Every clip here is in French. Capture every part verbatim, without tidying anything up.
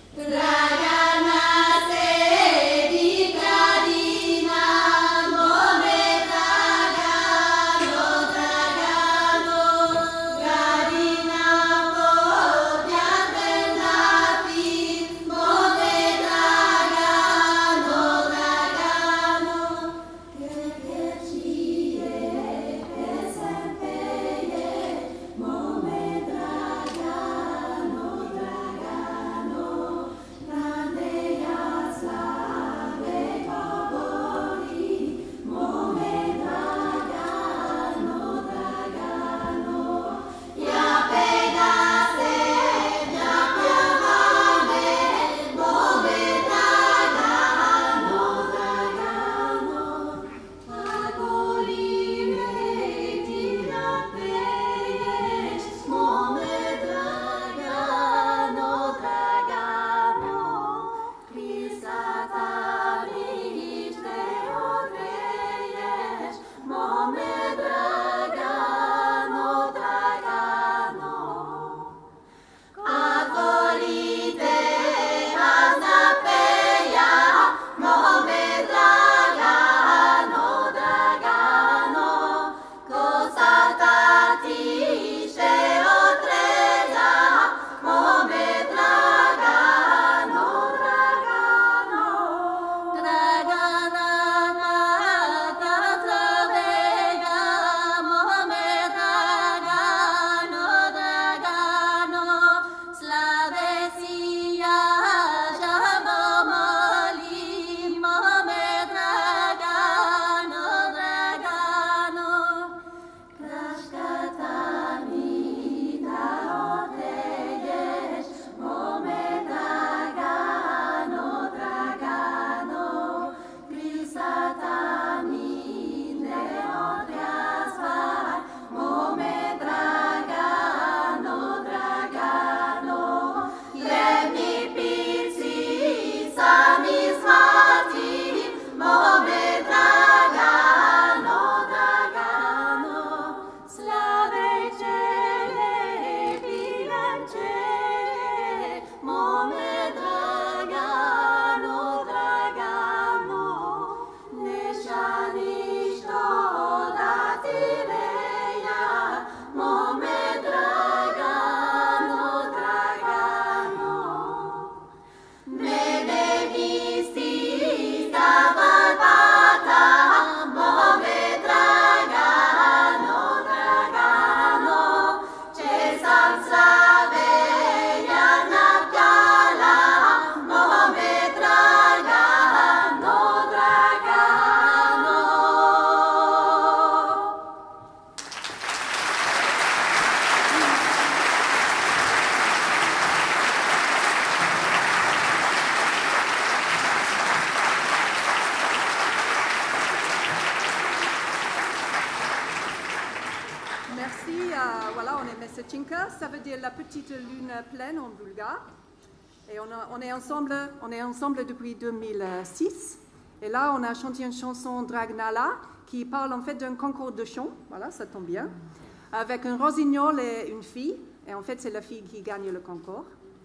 Mesechinka, ça veut dire la petite lune pleine en bulgare. Et on, a, on, est ensemble, on est ensemble depuis deux mille six. Et là, on a chanté une chanson Dragnala qui parle en fait d'un concours de chant. Voilà, ça tombe bien. Avec un rossignol et une fille. Et en fait, c'est la fille qui gagne le concours.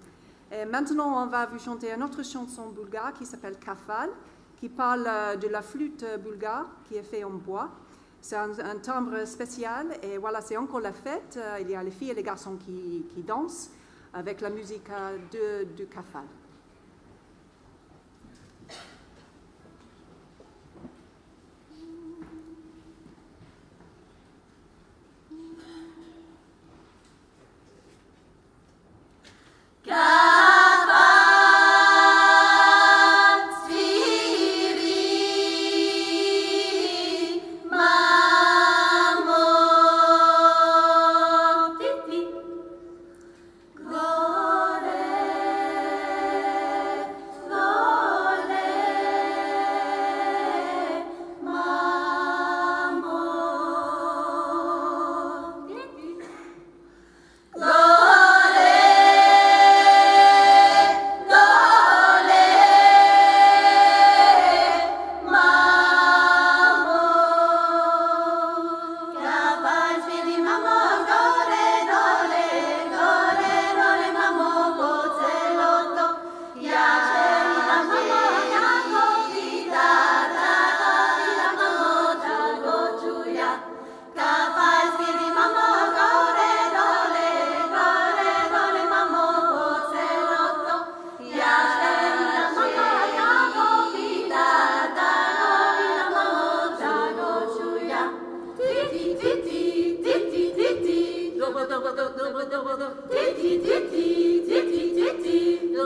Et maintenant, on va vous chanter une autre chanson bulgare qui s'appelle Kafal, qui parle de la flûte bulgare qui est faite en bois. C'est un, un timbre spécial et voilà, c'est encore la fête. Il y a les filles et les garçons qui, qui dansent avec la musique de, du Kafal. Gore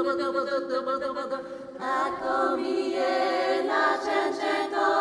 A comie la cento